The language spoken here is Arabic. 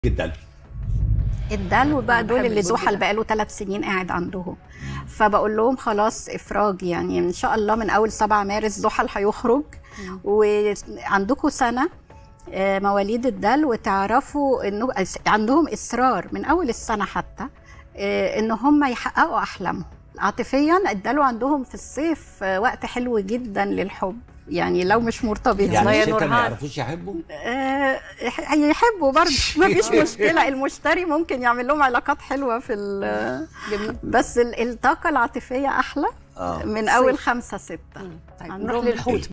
جدا. الدلو بقى دول اللي زحل بقاله 3 سنين قاعد عندهم، فبقول لهم خلاص افراج، يعني ان شاء الله من اول 7 مارس زحل هيخرج. وعندكم سنه مواليد الدلو تعرفوا انه عندهم اصرار من اول السنه حتى ان هم يحققوا احلامهم عاطفيا. الدلو عندهم في الصيف وقت حلو جدا للحب، يعني لو مش مرتبطين. يعني الشتا ما يعرفوش يحبوا؟ يحبوا برضه ما فيش مشكله. المشتري ممكن يعمل لهم علاقات حلوه في بس الطاقه العاطفيه احلى من اول 5 6. طيب نروح للحوت.